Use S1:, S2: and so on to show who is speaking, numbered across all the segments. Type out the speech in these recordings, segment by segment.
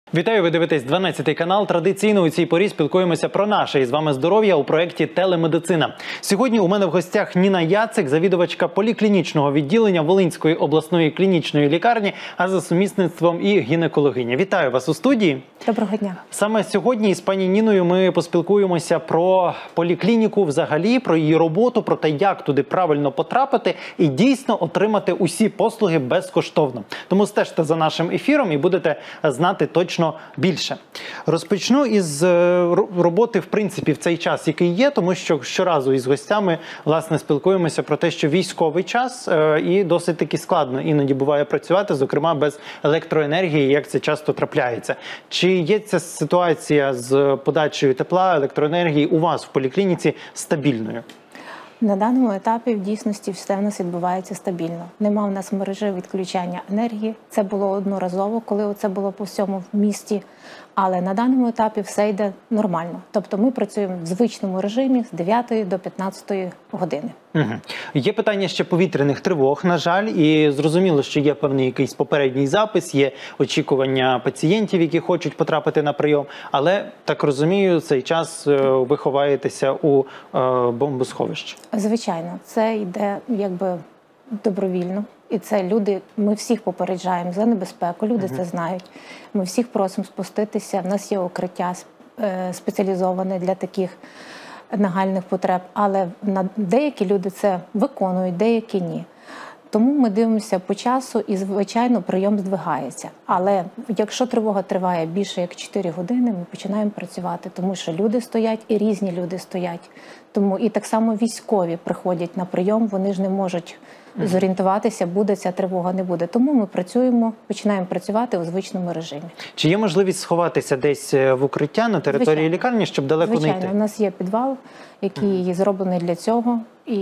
S1: Вітаю, ви дивитесь 12-й канал. Традиційно у цій порі спілкуємося про наше і з вами здоров'я у проєкті «Телемедицина». Сьогодні у мене в гостях Ніна Яцик, завідувачка поліклінічного відділення Волинської обласної клінічної лікарні, а за сумісництвом і гінекологиня. Вітаю вас у студії.
S2: Доброго дня.
S1: Саме сьогодні із пані Ніною ми поспілкуємося про поліклініку взагалі, про її роботу, про те, як туди правильно потрапити і дійсно отримати усі послуги безкоштовно. Тому стежте за нашим ефіром і будете знати точно більше. Розпочну із роботи, в принципі, в цей час, який є, тому що щоразу із гостями, власне, спілкуємося про те, що військовий час і досить таки складно іноді буває працювати, зокрема без електроенергії, як це часто трапляється. Чи є ця ситуація з подачею тепла, електроенергії у вас в поліклініці стабільною?
S2: На даному етапі в дійсності все в нас відбувається стабільно. Нема в нас мережі відключання енергії. Це було одноразово, коли це було по всьому місті. Але на даному етапі все йде нормально. Тобто ми працюємо в звичному режимі з 9 до 15 години.
S1: Угу. Є питання ще повітряних тривог, на жаль, і зрозуміло, що є певний якийсь попередній запис, є очікування пацієнтів, які хочуть потрапити на прийом, але, так розумію, цей час ви ховаєтеся у бомбосховищі.
S2: Звичайно, це йде якби добровільно. І це люди, ми всіх попереджаємо за небезпеку, люди це знають. Ми всіх просимо спуститися, в нас є укриття спеціалізоване для таких нагальних потреб, але деякі люди це виконують, деякі ні. Тому ми дивимося по часу і, звичайно, прийом здвигається. Але якщо тривога триває більше як 4 години, ми починаємо працювати, тому що люди стоять і різні люди стоять. Тому і так само військові приходять на прийом, вони ж не можуть зорієнтуватися, буде ця тривога, не буде. Тому ми працюємо, починаємо працювати у звичному режимі. Чи є можливість сховатися десь в укриття на території лікарні, щоб далеко не йти? Звичайно, у нас є підвал, який зроблений для цього. І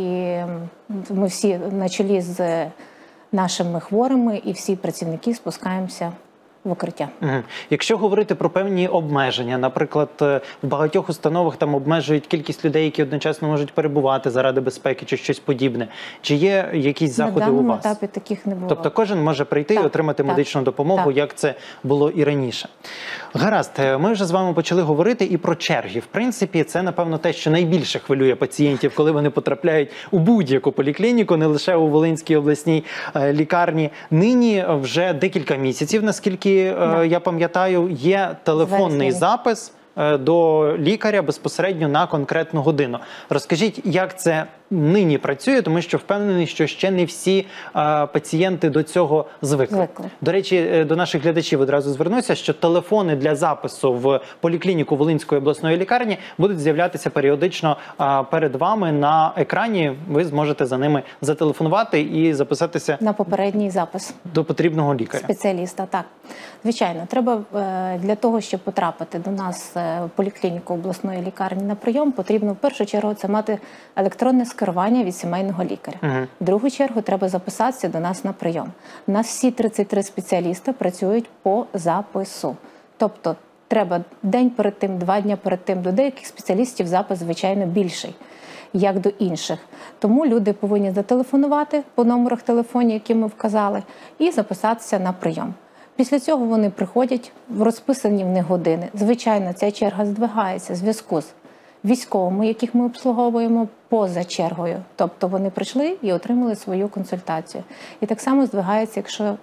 S2: ми всі на чолі з нашими хворими і всі працівники спускаємося в укриття.
S1: Якщо говорити про певні обмеження, наприклад, в багатьох установах там обмежують кількість людей, які одночасно можуть перебувати заради безпеки чи щось подібне. Чи є якісь заходи у вас? На даному етапі таких не було. Тобто кожен може прийти і отримати медичну допомогу, як це було і раніше. Гаразд, ми вже з вами почали говорити і про черги. В принципі, це, напевно, те, що найбільше хвилює пацієнтів, коли вони потрапляють у будь-яку поліклініку, не лише у Волинській обласній лікарні. Нині вже декілька місяців, наскільки я пам'ятаю, є телефонний запис до лікаря безпосередньо на конкретну годину. Розкажіть, як це нині працює, тому що впевнений, що ще не всі пацієнти до цього звикли. До речі, до наших глядачів одразу звернуся, що телефони для запису в поліклініку Волинської обласної лікарні будуть з'являтися періодично перед вами на екрані. Ви зможете за ними зателефонувати і записатися на попередній запис до потрібного лікаря.
S2: Спеціаліста, так. Звичайно, треба для того, щоб потрапити до нас в поліклініку обласної лікарні на прийом, потрібно в першу чергу це мати електронне скерування від сімейного лікаря. В другу чергу треба записатися до нас на прийом. У нас всі 33 спеціаліста працюють по запису. Тобто треба день перед тим, 2 дні перед тим. До деяких спеціалістів запис, звичайно, більший, як до інших. Тому люди повинні зателефонувати по номерах телефонів, які ми вказали, і записатися на прийом. Після цього вони приходять в розписані в них години. Звичайно, ця черга здвигається в зв'язку з військовими, яких ми обслуговуємо поза чергою. Тобто вони прийшли і отримали свою консультацію. І так само здвигається, якщо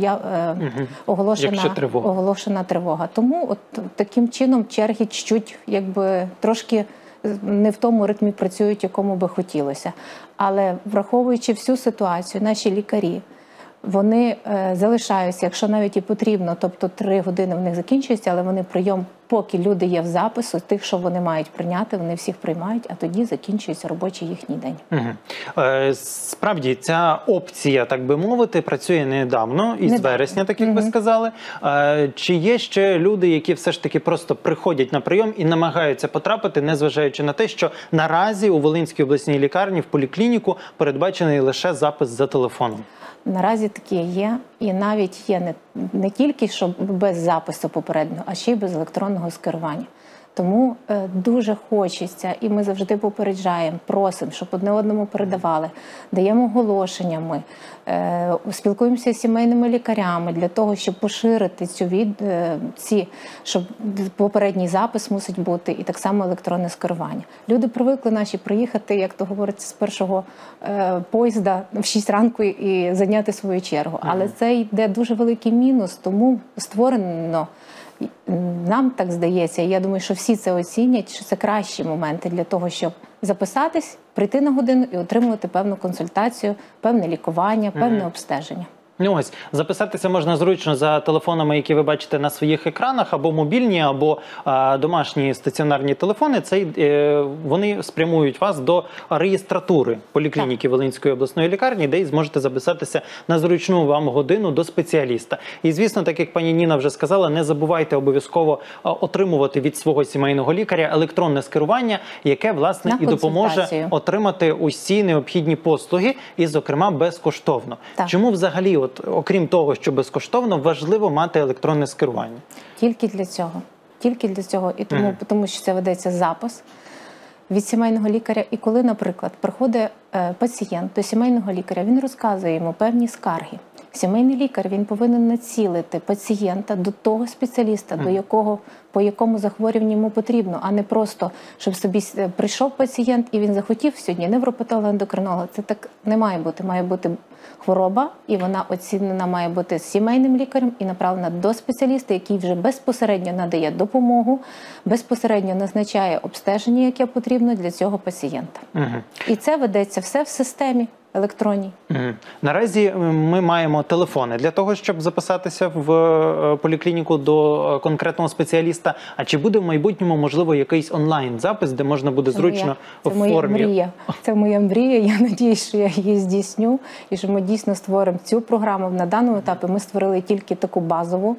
S2: оголошена тривога. Тому от таким чином черги чуть-чуть, якби трошки не в тому ритмі працюють, якому би хотілося. Але враховуючи всю ситуацію, наші лікарі, вони залишаються, якщо навіть і потрібно, тобто 3 години в них закінчується, але вони прийом, поки люди є в запису, тих, що вони мають прийняти, вони всіх приймають, а тоді закінчується робочий їхній день.
S1: Справді, ця опція, так би мовити, працює недавно, із вересня, так як ви сказали. Чи є ще люди, які все ж таки просто приходять на прийом і намагаються потрапити, незважаючи на те, що наразі у Волинській обласній лікарні в поліклініку передбачений лише запис за телефоном?
S2: Наразі такі є, і навіть є не тільки що без запису попереднього, а ще й без електронного скерування. Тому дуже хочеться, і ми завжди попереджаємо, просимо, щоб одне одному передавали, даємо оголошення ми, спілкуємося з сімейними лікарями для того, щоб поширити щоб попередній запис мусить бути, і так само електронне скерування. Люди привикли наші приїхати, як то говориться, з першого поїзда в 6 ранку і зайняти свою чергу. Але це йде дуже великий мінус, тому створено, нам так здається, і я думаю, що всі це оцінять, що це кращі моменти для того, щоб записатись, прийти на годину і отримувати певну консультацію, певне лікування, певне обстеження.
S1: Ну ось, записатися можна зручно за телефонами, які ви бачите на своїх екранах, або мобільні, або домашні стаціонарні телефони. Вони спрямують вас до реєстратури поліклініки Волинської обласної лікарні, де і зможете записатися на зручну вам годину до спеціаліста. І, звісно, так як пані Ніна вже сказала, не забувайте обов'язково отримувати від свого сімейного лікаря електронне скерування, яке, власне, і допоможе отримати усі необхідні послуги, і, зокрема, безкоштовно. Так. Чому взагалі, окрім того, що безкоштовно, важливо мати електронне скерування? Тільки для цього.
S2: Тільки для цього. І тому що це ведеться запис від сімейного лікаря. І коли, наприклад, приходить пацієнт до сімейного лікаря, він розказує йому певні скарги. Сімейний лікар, він повинен націлити пацієнта до того спеціаліста, по якому захворюванню йому потрібно, а не просто, щоб собі прийшов пацієнт і він захотів сьогодні невропатолога, ендокринолога. Це так не має бути. Має бути хвороба, і вона оцінена має бути сімейним лікарем і направлена до спеціаліста, який вже безпосередньо надає допомогу, безпосередньо назначає обстеження, яке потрібно для цього пацієнта. І це ведеться все в системі електронній.
S1: Наразі ми маємо телефони для того, щоб записатися в поліклініку до конкретного спеціаліста. А чи буде в майбутньому, можливо, якийсь онлайн-запис, де можна буде зручно в формі?
S2: Це моя мрія. Я сподіваюся, що я її здійсню і що ми дійсно створимо цю програму. На даному етапі ми створили тільки таку базову,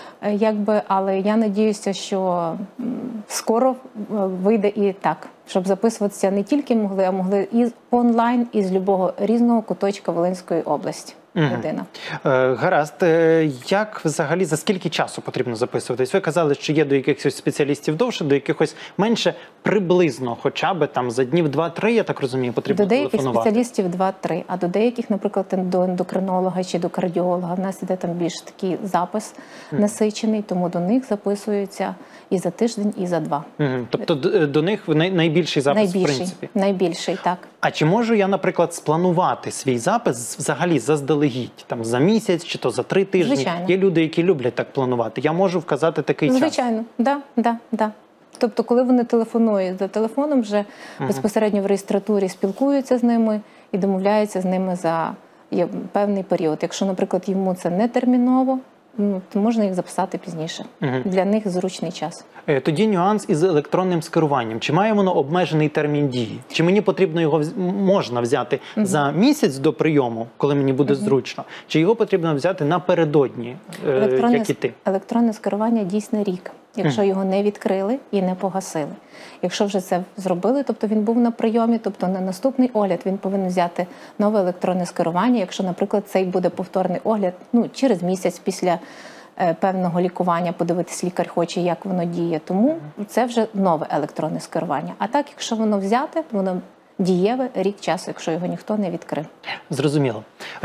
S2: але я сподіваюся, що скоро вийде і так, щоб записуватися не тільки могли, а могли і онлайн, і з будь-якого різного куточка Волинської області.
S1: Гаразд. Як взагалі, за скільки часу потрібно записуватись? Ви казали, що є до якихось спеціалістів довше, до якихось менше, приблизно, хоча б там за днів 2-3, я так розумію, потрібно телефонувати.
S2: До деяких спеціалістів 2-3, а до деяких, наприклад, до ендокринолога чи до кардіолога, в нас іде там більш такий запис насичений, тому до них записуються і за тиждень, і за 2.
S1: Тобто до них найбільший запис, в принципі?
S2: Найбільший, так.
S1: А чи можу я, наприклад, спланувати свій запис взагалі заздалегідь, там за місяць чи то за 3 тижні?
S2: Звичайно.
S1: Є люди, які люблять так планувати. Я можу вказати такий час?
S2: Звичайно, да. Тобто, коли вони телефонують за телефоном, вже безпосередньо в реєстратурі спілкуються з ними і домовляються з ними за певний період. Якщо, наприклад, йому це не терміново, то можна їх записати пізніше. Для них зручний час.
S1: Тоді нюанс із електронним скеруванням. Чи має воно обмежений термін дії? Чи мені потрібно його можна взяти за місяць до прийому, коли мені буде зручно? Чи його потрібно взяти напередодні, як і ти?
S2: Електронне скерування дійсно рік, якщо його не відкрили і не погасили. Якщо вже це зробили, тобто він був на прийомі, тобто на наступний огляд він повинен взяти нове електронне скерування, якщо, наприклад, цей буде повторний огляд через місяць після певного лікування, подивитись лікар хоче, як воно діє. Тому це вже нове електронне скерування. А так, якщо воно взяте, воно дієве рік часу, якщо його ніхто не відкрив.
S1: Зрозуміло.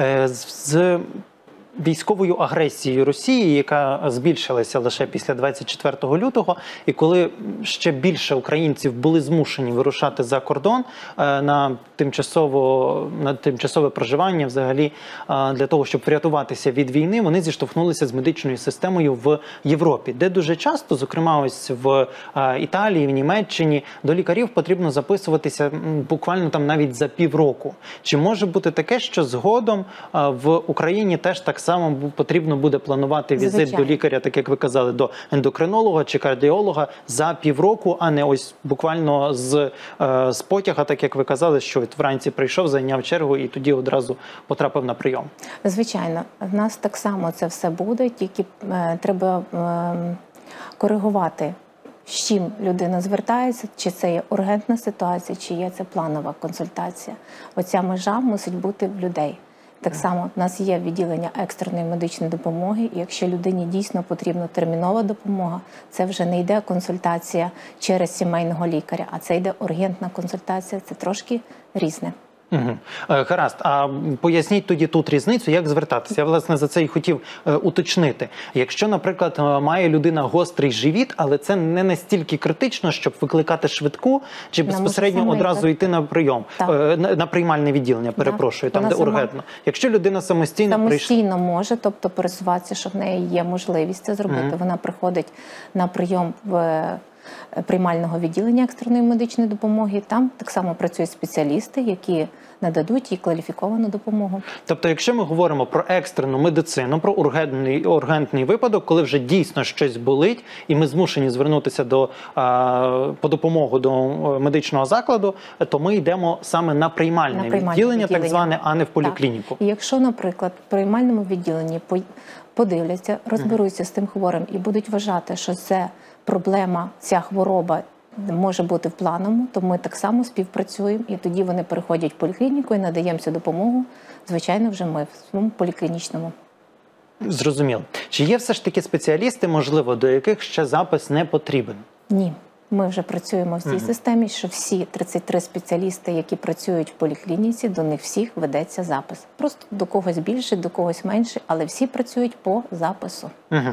S1: З військовою агресією Росії, яка збільшилася лише після 24 лютого, і коли ще більше українців були змушені вирушати за кордон на тимчасове проживання взагалі для того, щоб врятуватися від війни, вони зіштовхнулися з медичною системою в Європі, де дуже часто, зокрема ось в Італії, в Німеччині, до лікарів потрібно записуватися буквально там навіть за півроку. Чи може бути таке, що згодом в Україні теж так само потрібно буде планувати візит до лікаря, так як ви казали, до ендокринолога чи кардіолога за півроку, а не ось буквально з потяга, так як ви казали, що вранці прийшов, зайняв чергу і тоді одразу потрапив на прийом?
S2: Звичайно, в нас так само це все буде, тільки треба коригувати, з чим людина звертається, чи це є ургентна ситуація, чи є це планова консультація. Оця межа мусить бути в людей. Так само в нас є відділення екстреної медичної допомоги, і якщо людині дійсно потрібна термінова допомога, це вже не йде консультація через сімейного лікаря, а це йде ургентна консультація, це трошки різне.
S1: Угу. Гаразд. А поясніть тоді тут різницю, як звертатися. Я, власне, за це і хотів уточнити. Якщо, наприклад, має людина гострий живіт, але це не настільки критично, щоб викликати швидку, чи безпосередньо одразу йти на прийом, на приймальне відділення, перепрошую, там, де ургентно. Якщо людина самостійно
S2: може, тобто пересуватися, що в неї є можливість це зробити, вона приходить на прийом в приймального відділення екстреної медичної допомоги. Там так само працюють спеціалісти, які нададуть їй кваліфіковану допомогу.
S1: Тобто, якщо ми говоримо про екстрену медицину, про ургентний випадок, коли вже дійсно щось болить, і ми змушені звернутися по допомогу до медичного закладу, то ми йдемо саме на приймальне відділення, так зване, а не в поліклініку.
S2: Так. І якщо, наприклад, в приймальному відділенні подивляться, розберуться з тим хворим і будуть вважати, що це проблема, ця хвороба може бути в плановому, то ми так само співпрацюємо, і тоді вони переходять в поліклініку і надаємо цю допомогу, звичайно, вже ми в своєму поліклінічному.
S1: Зрозуміло. Чи є все ж таки спеціалісти, можливо, до яких ще запис не потрібен?
S2: Ні. Ми вже працюємо в цій системі, що всі 33 спеціалісти, які працюють в поліклініці, до них всіх ведеться запис. Просто до когось більше, до когось менше, але всі працюють по запису.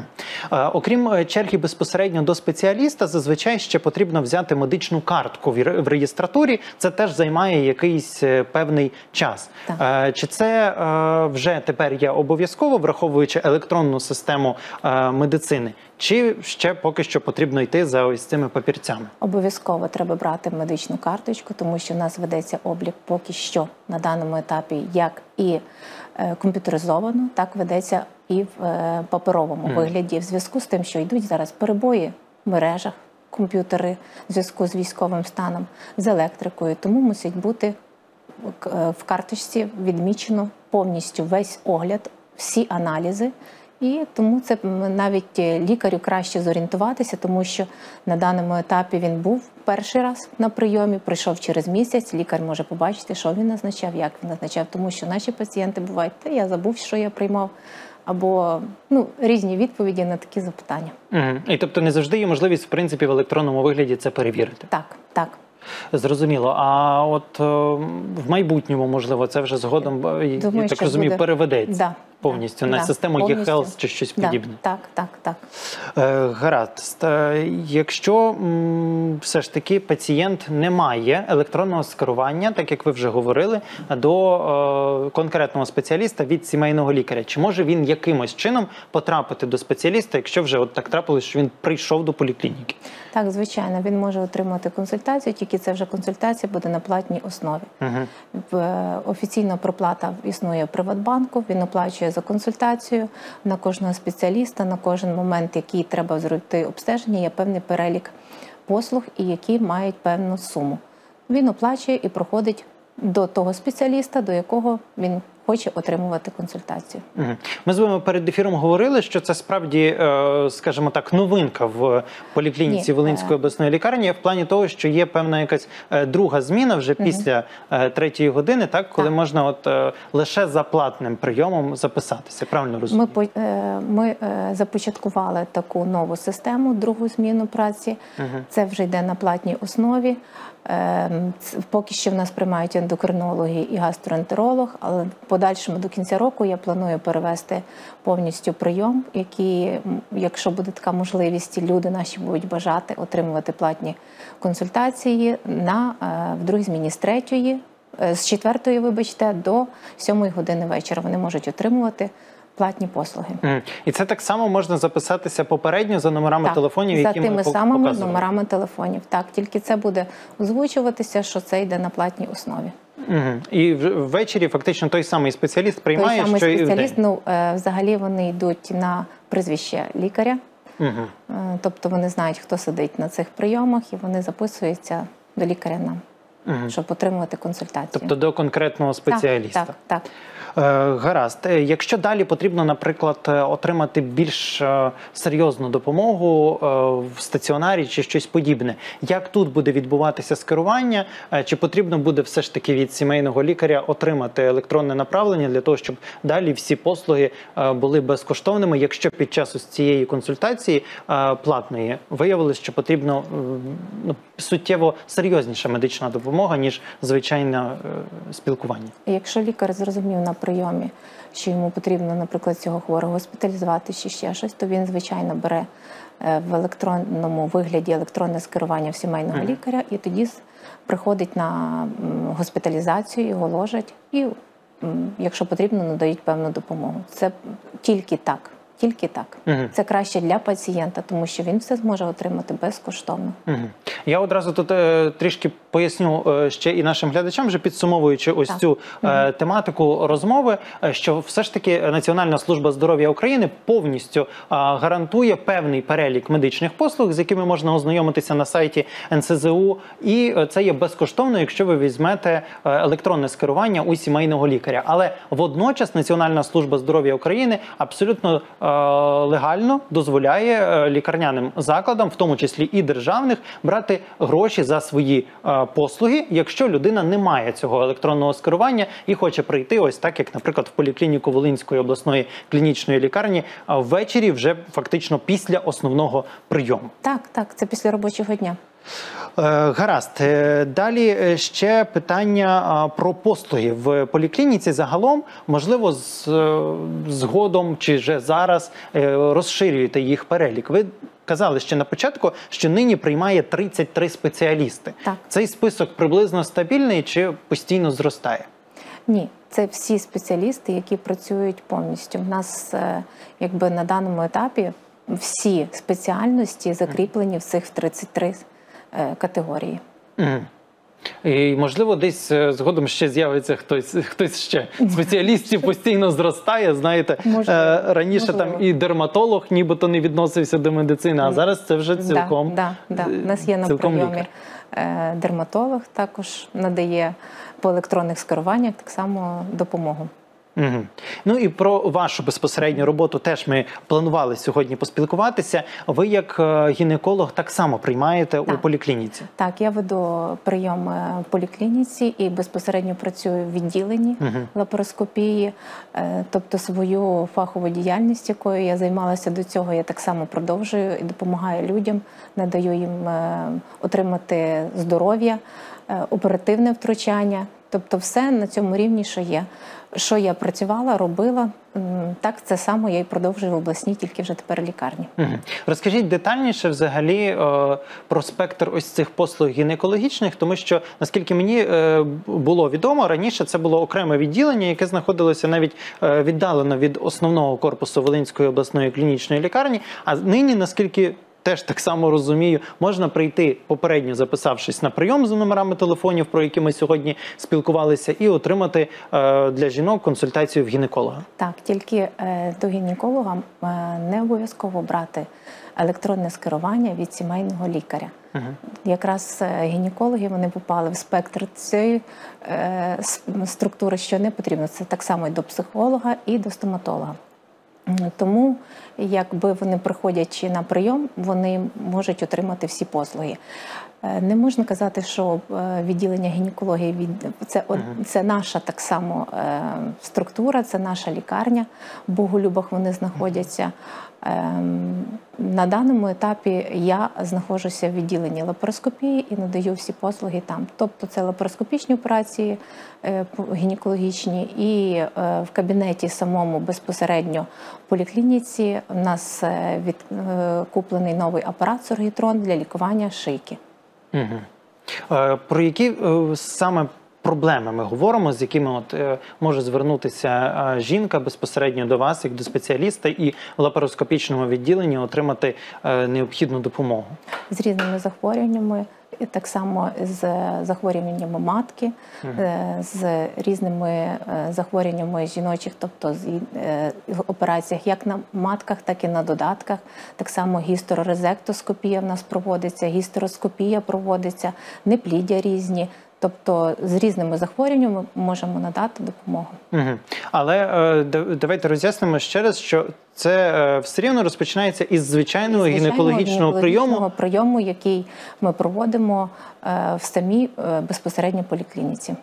S1: Окрім черги безпосередньо до спеціаліста, зазвичай ще потрібно взяти медичну картку в реєстратурі. Це теж займає якийсь певний час. Чи це вже тепер є обов'язково, враховуючи електронну систему медицини? Чи ще поки що потрібно йти за ось цими папірцями?
S2: Обов'язково треба брати медичну карточку, тому що в нас ведеться облік поки що на даному етапі як і комп'ютеризовано, так ведеться і в паперовому вигляді. В зв'язку з тим, що йдуть зараз перебої в мережах, комп'ютери, в зв'язку з військовим станом, з електрикою. Тому мусить бути в карточці відмічено повністю весь огляд, всі аналізи. І тому це навіть лікарю краще зорієнтуватися, тому що на даному етапі він був перший раз на прийомі, прийшов через місяць, лікар може побачити, що він назначав, як він назначав, тому що наші пацієнти бувають, та я забув, що я приймав, або різні відповіді на такі запитання.
S1: І тобто не завжди є можливість, в принципі, в електронному вигляді це перевірити?
S2: Так, так.
S1: Зрозуміло. А от в майбутньому, можливо, це вже згодом,
S2: думаю,
S1: я так розумію, переведеться повністю на систему e-health чи щось подібне?
S2: Так.
S1: Гаразд. Якщо все ж таки пацієнт не має електронного скерування, так як ви вже говорили, до конкретного спеціаліста від сімейного лікаря, чи може він якимось чином потрапити до спеціаліста, якщо вже от так трапилось, що він прийшов до поліклініки?
S2: Так, звичайно, він може отримати консультацію, тільки це вже консультація буде на платній основі. Офіційна проплата існує в Приватбанку, він оплачує за консультацію на кожного спеціаліста, на кожен момент, який треба зробити обстеження, є певний перелік послуг, і які мають певну суму. Він оплачує і проходить до того спеціаліста, до якого він хоче отримувати консультацію.
S1: Ми з вами перед ефіром говорили, що це справді, скажімо так, новинка в поліклініці Волинської обласної лікарні, в плані того, що є певна якась друга зміна вже після 3-ї години, так, коли можна от лише за платним прийомом записатися. Правильно розумію?
S2: Ми започаткували таку нову систему, другу зміну праці. Це вже йде на платній основі. Поки що в нас приймають ендокринологи і гастроентеролог, але в подальшому до кінця року я планую перевести повністю прийом, який, якщо буде така можливість, люди наші будуть бажати отримувати платні консультації в другій зміні з 4-ї, вибачте, до 7-ї години вечора. Вони можуть отримувати платні послуги.
S1: І це так само можна записатися попередньо за номерами телефонів, які ми показували?
S2: За тими самими номерами телефонів. Так, тільки це буде озвучуватися, що це йде на платній основі.
S1: І ввечері фактично той самий спеціаліст приймає,
S2: той самий
S1: що і
S2: спеціаліст,
S1: вдень?
S2: Взагалі вони йдуть на прізвище лікаря. Тобто вони знають, хто сидить на цих прийомах, і вони записуються до лікаря нам. щоб отримувати консультацію.
S1: Тобто до конкретного спеціаліста.
S2: Так.
S1: Гаразд. Якщо далі потрібно, наприклад, отримати більш серйозну допомогу в стаціонарі чи щось подібне, як тут буде відбуватися скерування? Чи потрібно буде все ж таки від сімейного лікаря отримати електронне направлення для того, щоб далі всі послуги були безкоштовними, якщо під час ось цієї консультації платної виявилось, що потрібно суттєво серйозніша медична допомога, ніж звичайне спілкування?
S2: Якщо лікар зрозумів на прийомі, що йому потрібно, наприклад, цього хворого госпіталізувати чи ще щось, то він, звичайно, бере в електронному вигляді електронне скерування в сімейного лікаря і тоді приходить на госпіталізацію, його ложать і, якщо потрібно, надають певну допомогу. Це тільки так. Тільки так. Це краще для пацієнта, тому що він все зможе отримати безкоштовно.
S1: Я одразу тут трішки поясню ще і нашим глядачам, вже підсумовуючи ось цю тематику розмови, що все ж таки Національна служба здоров'я України повністю гарантує певний перелік медичних послуг, з якими можна ознайомитися на сайті НСЗУ, і це є безкоштовно, якщо ви візьмете електронне скерування у сімейного лікаря. Але водночас Національна служба здоров'я України абсолютно легально дозволяє лікарняним закладам, в тому числі і державних, брати гроші за свої послуги, якщо людина не має цього електронного скерування і хоче прийти ось так, як, наприклад, в поліклініку Волинської обласної клінічної лікарні ввечері, вже фактично після основного прийому.
S2: Так, це після робочого дня.
S1: Гаразд. Далі ще питання про послуги в поліклініці загалом. Можливо, згодом чи вже зараз розширюєте їх перелік. Ви казали ще на початку, що нині приймає 33 спеціалісти.
S2: Так.
S1: Цей список приблизно стабільний чи постійно зростає?
S2: Ні, це всі спеціалісти, які працюють повністю. У нас якби на даному етапі всі спеціальності закріплені в цих 33 категорії.
S1: І, можливо, десь згодом ще з'явиться хтось ще. Спеціалістів постійно зростає, знаєте. Раніше там і дерматолог нібито не відносився до медицини, а зараз це вже цілком
S2: Да. У нас є на прийомі дерматолог, також надає по електронних скеруваннях так само допомогу.
S1: Ну і про вашу безпосередню роботу теж ми планували сьогодні поспілкуватися. Ви як гінеколог так само приймаєте у поліклініці? Так,
S2: я веду прийом в поліклініці і безпосередньо працюю в відділенні лапароскопії. Тобто свою фахову діяльність, якою я займалася до цього, я так само продовжую і допомагаю людям, надаю їм отримати здоров'я, оперативне втручання. Тобто все на цьому рівні, що є. Що я працювала, робила, так це само я і продовжую в обласній, тільки вже тепер лікарні.
S1: Розкажіть детальніше взагалі про спектр ось цих послуг гінекологічних, тому що, наскільки мені було відомо, раніше це було окреме відділення, яке знаходилося навіть віддалено від основного корпусу Волинської обласної клінічної лікарні, а нині, наскільки теж так само розумію, можна прийти, попередньо записавшись на прийом за номерами телефонів, про які ми сьогодні спілкувалися, і отримати для жінок консультацію в гінеколога.
S2: Так, тільки до гінеколога не обов'язково брати електронне скерування від сімейного лікаря. Якраз гінекологи, вони попали в спектр цієї структури, що не потрібно. Це так само і до психолога, і до стоматолога. Тому, якби вони приходячи на прийом, вони можуть отримати всі послуги. Не можна казати, що відділення гінекології це наша так само структура, це наша лікарня. В Боголюбах вони знаходяться. На даному етапі я знаходжуся в відділенні лапароскопії і надаю всі послуги там. Тобто це лапароскопічні операції гінекологічні, і в кабінеті самому безпосередньо в поліклініці у нас куплений новий апарат Соргітрон для лікування шийки.
S1: Про які саме проблеми ми говоримо, з якими може звернутися жінка безпосередньо до вас, як до спеціаліста, і в лапароскопічному відділенні отримати необхідну допомогу?
S2: З різними захворюваннями, так само з захворюваннями матки, з різними захворюваннями жіночих, тобто в операціях як на матках, так і на додатках. Так само гістерорезектоскопія в нас проводиться, гістероскопія проводиться, непліддя різні. Тобто з різними захворюваннями ми можемо надати допомогу.
S1: Але давайте роз'яснимо ще раз, що це все рівно розпочинається із звичайного гінекологічного
S2: прийому, який ми проводимо в самій безпосередньо поліклініці.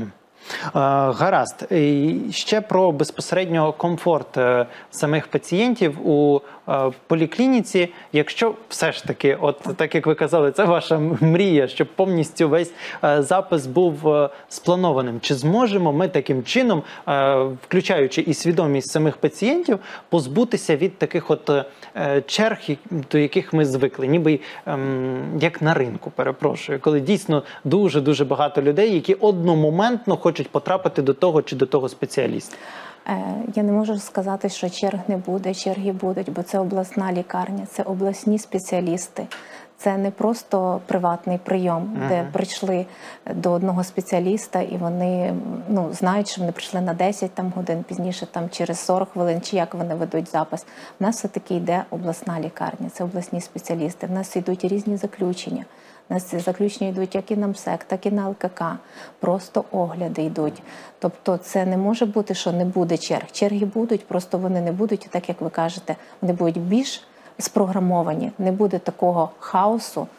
S1: Гаразд. І ще про безпосередньо комфорт самих пацієнтів у поліклініці. Якщо все ж таки, от так як ви казали, це ваша мрія, щоб повністю весь запис був спланованим. Чи зможемо ми таким чином, включаючи і свідомість самих пацієнтів, позбутися від таких от черг, до яких ми звикли, ніби як на ринку, перепрошую, коли дійсно дуже-дуже багато людей, які одномоментно хочуть потрапити до того чи до того спеціаліста?
S2: Я не можу сказати, що черг не буде, черги будуть, бо це обласна лікарня, це обласні спеціалісти. Це не просто приватний прийом, де прийшли до одного спеціаліста і вони знають, що вони прийшли на 10 годин, пізніше через 40 хвилин, чи як вони ведуть запис. У нас все-таки йде обласна лікарня, це обласні спеціалісти. В нас йдуть різні заключення. У нас ці заключення йдуть як і на МСЕК, так і на ЛКК. Просто огляди йдуть. Тобто це не може бути, що не буде черг. Черги будуть, просто вони не будуть, так як ви кажете, вони будуть більш спрограмовані. Не буде такого хаосу,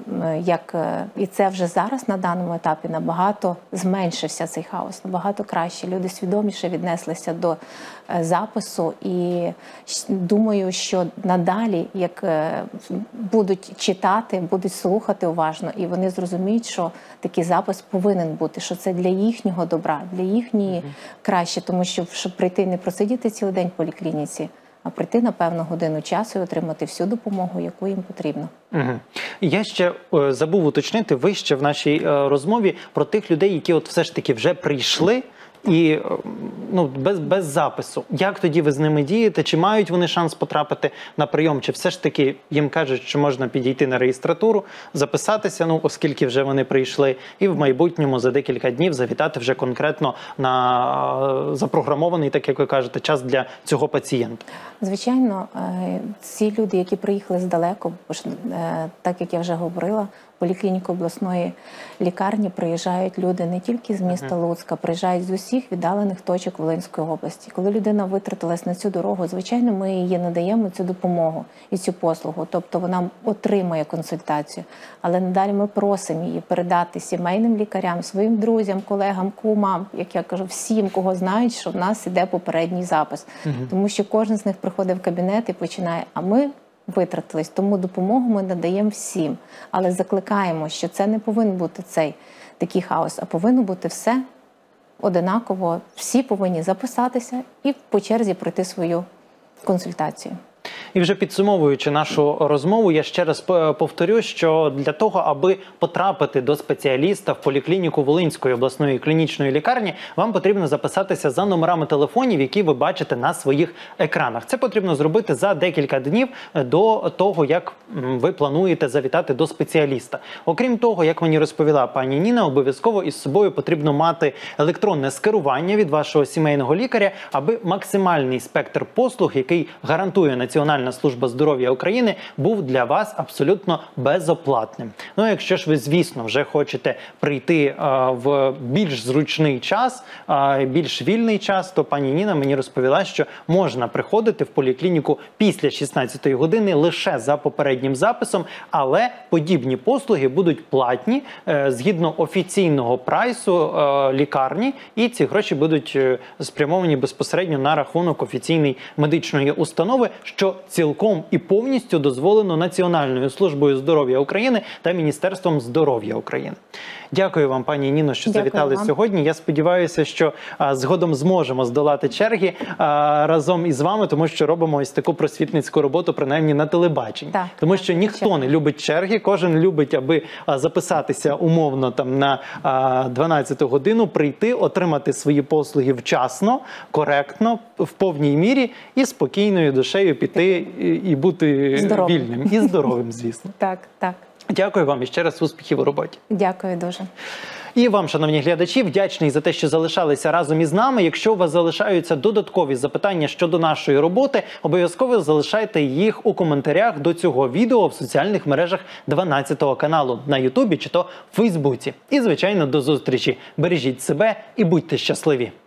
S2: і це вже зараз на даному етапі набагато зменшився цей хаос, набагато краще. Люди свідоміше віднеслися до запису і думаю, що надалі, як будуть читати, будуть слухати уважно, і вони зрозуміють, що такий запис повинен бути, що це для їхнього добра, для їхньої краще, тому що, щоб прийти не просидіти цілий день в поліклініці, а прийти на певну годину часу і отримати всю допомогу, яку їм потрібно.
S1: Я ще забув уточнити вище в нашій розмові про тих людей, які от все ж таки вже прийшли і без запису. Як тоді ви з ними дієте? Чи мають вони шанс потрапити на прийом? Чи все ж таки їм кажуть, що можна підійти на реєстратуру, записатися, оскільки вже вони прийшли, і в майбутньому за декілька днів завітати вже конкретно на запрограмований, так як ви кажете, час для цього пацієнта?
S2: Звичайно, ці люди, які приїхали здалеку, так як я вже говорила, в поліклініку обласної лікарні приїжджають люди не тільки з міста Луцька, приїжджають з усіх віддалених точок Волинської області. Коли людина витратилась на цю дорогу, звичайно, ми їй надаємо цю допомогу і цю послугу, тобто вона отримає консультацію. Але надалі ми просимо її передати сімейним лікарям, своїм друзям, колегам, кумам, як я кажу, всім, кого знають, що в нас іде попередній запис. Тому що кожен з них приходить в кабінет і починає, а ми витратились, тому допомогу ми надаємо всім. Але закликаємо, що це не повинен бути такий хаос, а повинно бути все одинаково. Всі повинні записатися і по черзі пройти свою консультацію.
S1: І вже підсумовуючи нашу розмову, я ще раз повторю, що для того, аби потрапити до спеціаліста в поліклініку Волинської обласної клінічної лікарні, вам потрібно записатися за номерами телефонів, які ви бачите на своїх екранах. Це потрібно зробити за декілька днів до того, як ви плануєте завітати до спеціаліста. Окрім того, як мені розповіла пані Ніна, обов'язково із собою потрібно мати електронне скерування від вашого сімейного лікаря, аби максимальний спектр послуг, який гарантує Національна служба здоров'я України, був для вас абсолютно безоплатним. Якщо ж ви, звісно, вже хочете прийти в більш зручний час, більш вільний час, то пані Ніна мені розповіла, що можна приходити в поліклініку після 16-ї години лише за попереднім записом, але подібні послуги будуть платні згідно офіційного прайсу лікарні, і ці гроші будуть спрямовані безпосередньо на рахунок офіційної медичної установи, що цілком і повністю дозволено Національною службою здоров'я України та Міністерством здоров'я України. Дякую вам, пані Ніно, що завітали сьогодні. Я сподіваюся, що згодом зможемо здолати черги разом із вами, тому що робимо ось таку просвітницьку роботу, принаймні на телебаченні. Тому що ніхто не любить черги, кожен любить, аби записатися умовно там на 12-ту годину, прийти, отримати свої послуги вчасно, коректно, в повній мірі і спокійною душею піти і бути вільним. І здоровим, звісно.
S2: Так.
S1: Дякую вам і ще раз успіхів у роботі.
S2: Дякую дуже.
S1: І вам, шановні глядачі, вдячний за те, що залишалися разом із нами. Якщо у вас залишаються додаткові запитання щодо нашої роботи, обов'язково залишайте їх у коментарях до цього відео в соціальних мережах 12 каналу на Ютубі чи то в Фейсбуці. І, звичайно, до зустрічі. Бережіть себе і будьте щасливі!